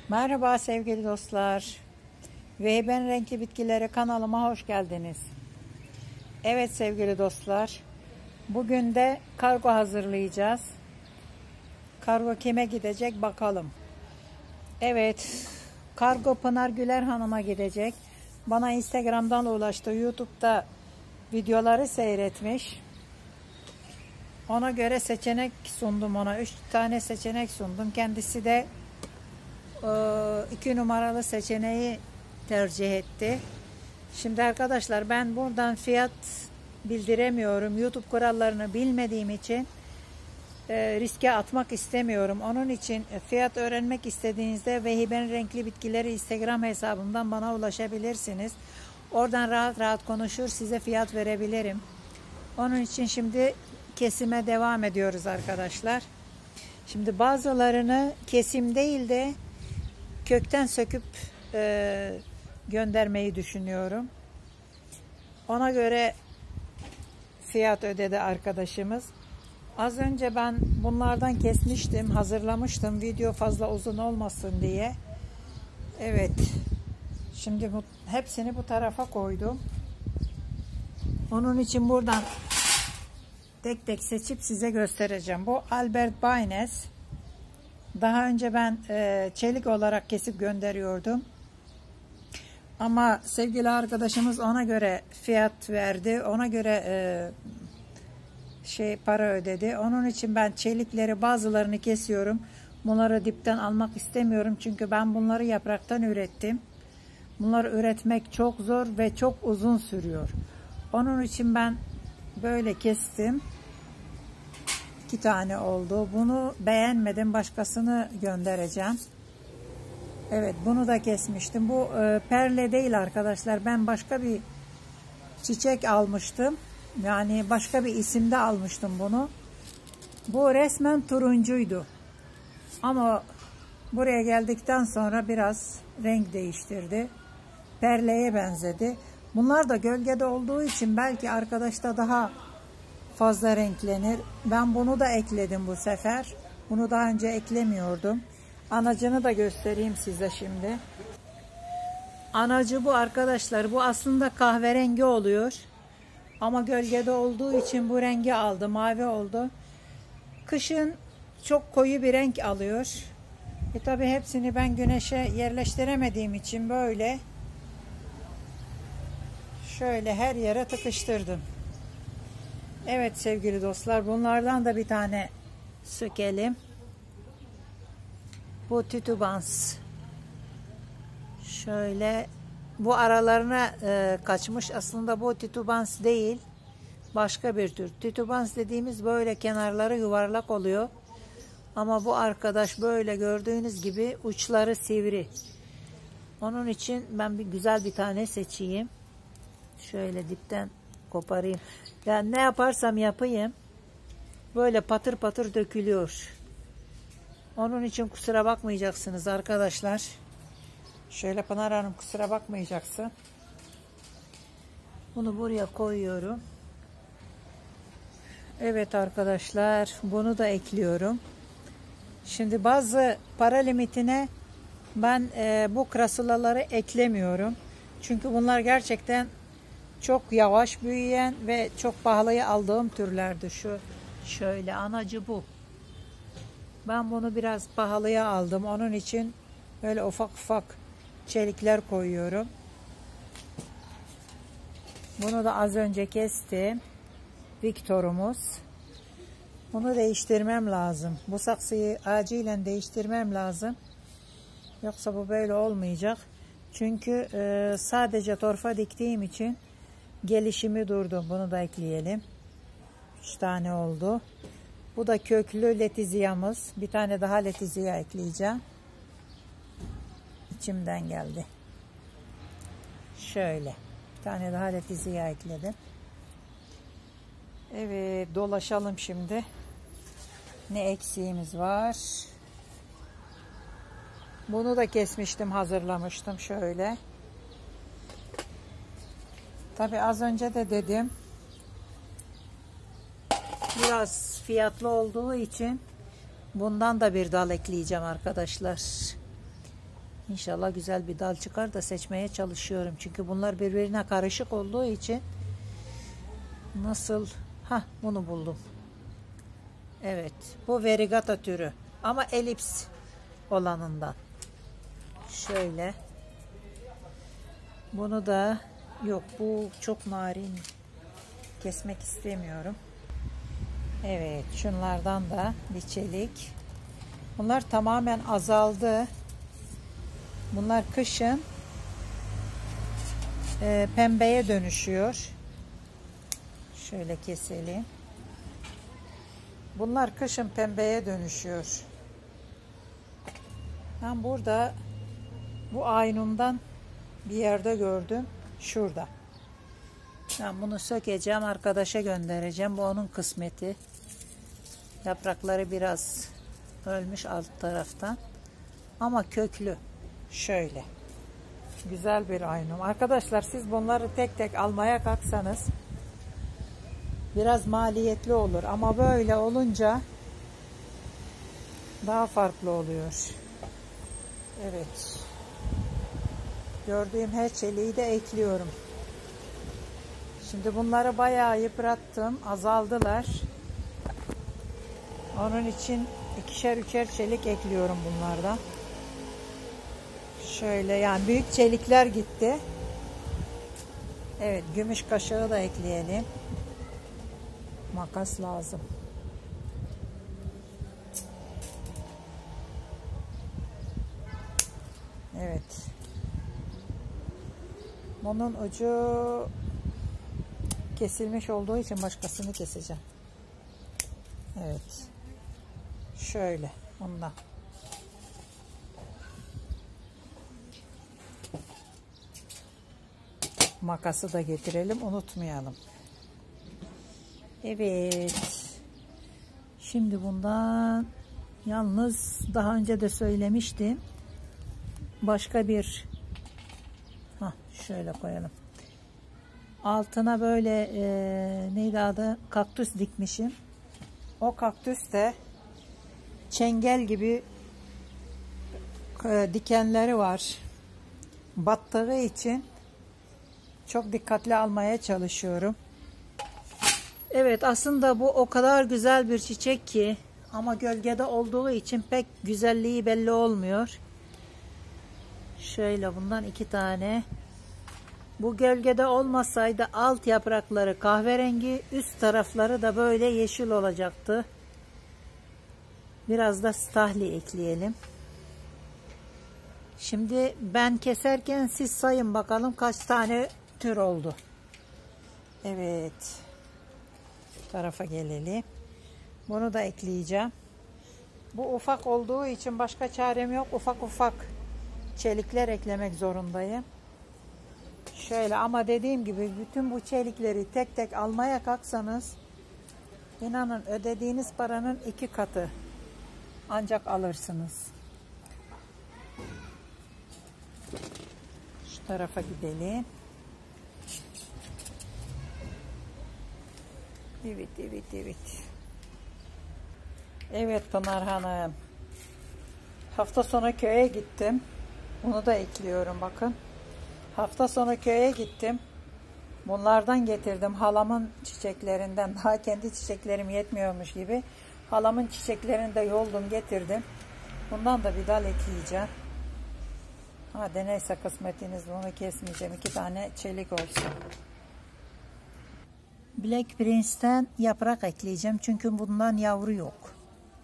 Merhaba sevgili dostlar. Vehben Renkli Bitkileri kanalıma hoş geldiniz. Evet sevgili dostlar. Bugün de kargo hazırlayacağız. Kargo kime gidecek bakalım. Evet. Kargo Pınar Güler Hanım'a gidecek. Bana Instagram'dan ulaştı. YouTube'da videoları seyretmiş. Ona göre seçenek sundum ona. 3 tane seçenek sundum. Kendisi de 2 numaralı seçeneği tercih etti. Şimdi arkadaşlar ben buradan fiyat bildiremiyorum. YouTube kurallarını bilmediğim için riske atmak istemiyorum. Onun için fiyat öğrenmek istediğinizde Vehben Renkli Bitkileri Instagram hesabımdan bana ulaşabilirsiniz. Oradan rahat rahat konuşur size fiyat verebilirim. Onun için şimdi kesime devam ediyoruz arkadaşlar. Şimdi bazılarını kesim değil de kökten söküp göndermeyi düşünüyorum. Ona göre fiyat ödedi arkadaşımız. Az önce ben bunlardan kesmiştim, hazırlamıştım. Video fazla uzun olmasın diye. Evet. Şimdi hepsini bu tarafa koydum. Onun için buradan tek tek seçip size göstereceğim. Bu Albert Baynes. Daha önce ben çelik olarak kesip gönderiyordum. Ama sevgili arkadaşımız ona göre fiyat verdi. Ona göre para ödedi. Onun için ben çelikleri bazılarını kesiyorum. Bunları dipten almak istemiyorum. Çünkü ben bunları yapraktan ürettim. Bunları üretmek çok zor ve çok uzun sürüyor. Onun için ben böyle kestim. 2 tane oldu. Bunu beğenmedim. Başkasını göndereceğim. Evet, bunu da kesmiştim. Bu perle değil arkadaşlar. Ben başka bir çiçek almıştım. Yani başka bir isimde almıştım bunu. Bu resmen turuncuydu. Ama buraya geldikten sonra biraz renk değiştirdi. Perleye benzedi. Bunlar da gölgede olduğu için belki arkadaşta daha fazla renklenir. Ben bunu da ekledim bu sefer. Bunu daha önce eklemiyordum. Anacını da göstereyim size şimdi. Anacı bu arkadaşlar. Bu aslında kahverengi oluyor. Ama gölgede olduğu için bu rengi aldı. Mavi oldu. Kışın çok koyu bir renk alıyor. Tabi hepsini ben güneşe yerleştiremediğim için böyle şöyle her yere tıkıştırdım. Evet sevgili dostlar, bunlardan da bir tane sökelim. Bu titubans. Şöyle bu aralarına kaçmış. Aslında bu titubans değil. Başka bir tür. Titubans dediğimiz böyle kenarları yuvarlak oluyor. Ama bu arkadaş böyle gördüğünüz gibi uçları sivri. Onun için ben güzel bir tane seçeyim. Şöyle dipten koparayım. Yani ne yaparsam yapayım böyle patır patır dökülüyor. Onun için kusura bakmayacaksınız arkadaşlar. Şöyle Pınar Hanım kusura bakmayacaksın. Bunu buraya koyuyorum. Evet arkadaşlar, bunu da ekliyorum. Şimdi bazı para limitine ben bu krasulaları eklemiyorum. Çünkü bunlar gerçekten çok yavaş büyüyen ve çok pahalıya aldığım türlerdi. Şöyle anacı bu. Ben bunu biraz pahalıya aldım. Onun için böyle ufak ufak çelikler koyuyorum. Bunu da az önce kestim. Victor'umuz. Bunu değiştirmem lazım. Bu saksıyı acilen değiştirmem lazım. Yoksa bu böyle olmayacak. Çünkü sadece torfa diktiğim için gelişimi durdu. Bunu da ekleyelim. 3 tane oldu. Bu da köklü letiziyamız. Bir tane daha letiziya ekleyeceğim. İçimden geldi. Şöyle. Bir tane daha letiziya ekledim. Evet, dolaşalım şimdi. Ne eksiğimiz var? Bunu da kesmiştim, hazırlamıştım şöyle. Tabii az önce de dedim. Biraz fiyatlı olduğu için bundan da bir dal ekleyeceğim arkadaşlar. İnşallah güzel bir dal çıkar da seçmeye çalışıyorum. Çünkü bunlar birbirine karışık olduğu için nasıl... bunu buldum. Evet, bu Variegata türü ama elips olanından. Şöyle. Bunu da yok, bu çok narin. Kesmek istemiyorum. Evet, şunlardan da bir çelik. Bunlar tamamen azaldı. Bunlar kışın pembeye dönüşüyor. Şöyle keselim. Bunlar kışın pembeye dönüşüyor. Ben burada bu aynumdan bir yerde gördüm. Şurada. Ben bunu sökeceğim, arkadaşa göndereceğim. Bu onun kısmeti. Yaprakları biraz ölmüş alt taraftan. Ama köklü. Şöyle. Güzel bir aynum. Arkadaşlar siz bunları tek tek almaya kalksanız biraz maliyetli olur. Ama böyle olunca daha farklı oluyor. Evet. Gördüğüm her çeliği de ekliyorum. Şimdi bunları bayağı yıprattım. Azaldılar. Onun için ikişer üçer çelik ekliyorum bunlardan. Şöyle, yani büyük çelikler gitti. Evet, gümüş kaşığı da ekleyelim. Makas lazım. Evet. Bunun ucu kesilmiş olduğu için başkasını keseceğim. Evet. Şöyle. Ondan. Makası da getirelim. Unutmayalım. Evet. Şimdi bundan yalnız daha önce de söylemiştim. Başka bir şöyle koyalım. Altına böyle neydi adı? Kaktüs dikmişim. O kaktüs de çengel gibi dikenleri var. Battığı için çok dikkatli almaya çalışıyorum. Evet, aslında bu o kadar güzel bir çiçek ki ama gölgede olduğu için pek güzelliği belli olmuyor. Şöyle bundan 2 tane. Bu gölgede olmasaydı alt yaprakları kahverengi, üst tarafları da böyle yeşil olacaktı. Biraz da stahli ekleyelim. Şimdi ben keserken siz sayın bakalım kaç tane tür oldu. Evet. Bu tarafa gelelim. Bunu da ekleyeceğim. Bu ufak olduğu için başka çarem yok. Ufak ufak çelikler eklemek zorundayım. Şöyle, ama dediğim gibi bütün bu çelikleri tek tek almaya kalksanız inanın ödediğiniz paranın 2 katı ancak alırsınız. Şu tarafa gidelim. Evet, evet, evet. Evet Pınar Hanım. Hafta sonu köye gittim. Bunu da ekliyorum bakın. Hafta sonu köye gittim. Bunlardan getirdim. Halamın çiçeklerinden. Daha kendi çiçeklerim yetmiyormuş gibi. Halamın çiçeklerini de yoldum getirdim. Bundan da bir dal ekleyeceğim. Hadi neyse kısmetiniz, bunu kesmeyeceğim. 2 tane çelik olsun. Black Prince'ten yaprak ekleyeceğim. Çünkü bundan yavru yok.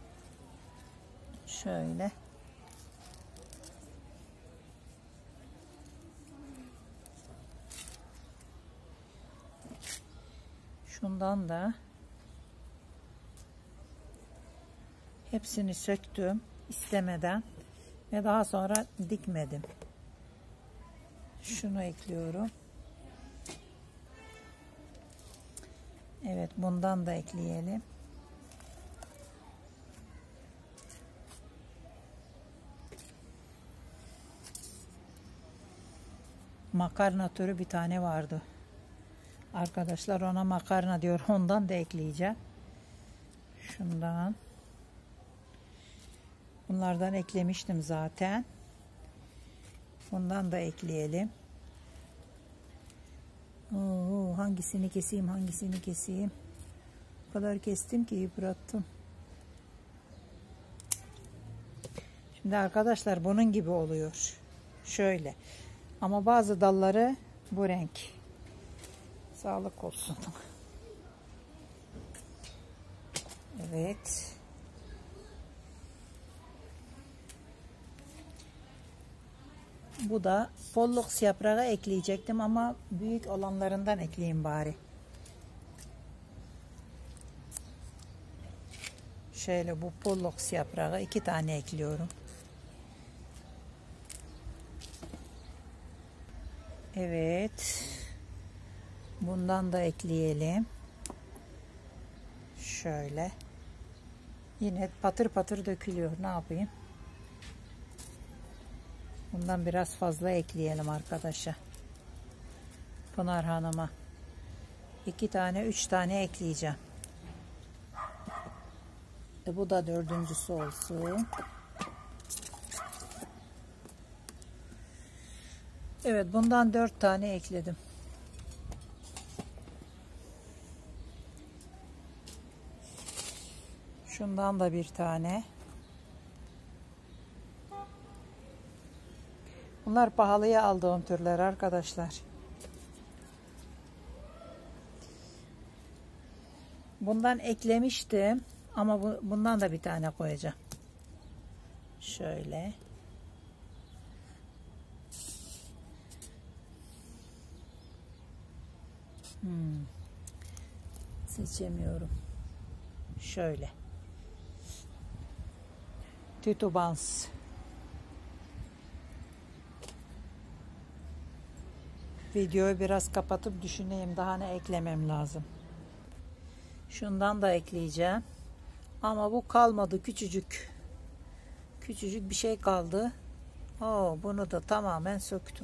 Şöyle. Şundan da hepsini söktüm istemeden ve daha sonra dikmedim. Şunu ekliyorum. Evet, bundan da ekleyelim. Makarna türü bir tane vardı. Arkadaşlar ona makarna diyor. Ondan da ekleyeceğim. Şundan. Bunlardan eklemiştim zaten. Bundan da ekleyelim. Oo, hangisini keseyim, hangisini keseyim? O kadar kestim ki yıprattım. Şimdi arkadaşlar bunun gibi oluyor. Şöyle. Ama bazı dalları bu renk. Sağlık olsun. Evet. Bu da pollux yaprağı ekleyecektim ama büyük olanlarından ekleyeyim bari. Şöyle bu pollux yaprağı 2 tane ekliyorum. Evet. Bundan da ekleyelim. Şöyle. Yine patır patır dökülüyor. Ne yapayım? Bundan biraz fazla ekleyelim arkadaşa. Pınar Hanım'a. 2 tane 3 tane ekleyeceğim. Bu da 4.'sü olsun. Evet, bundan 4 tane ekledim. Şundan da 1 tane. Bunlar pahalıya aldığım türler arkadaşlar. Bundan eklemiştim ama bundan da 1 tane koyacağım. Şöyle. Seçemiyorum. Şöyle. Tütübans. Videoyu biraz kapatıp düşüneyim. Daha ne eklemem lazım. Şundan da ekleyeceğim. Ama bu kalmadı. Küçücük. Küçücük bir şey kaldı. Oo, bunu da tamamen söktüm.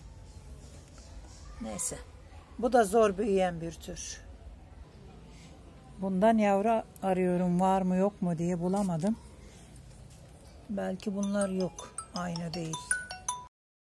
Neyse. Bu da zor büyüyen bir tür. Bundan yavru arıyorum. Var mı yok mu diye bulamadım. Belki bunlar yok. Aynı değil.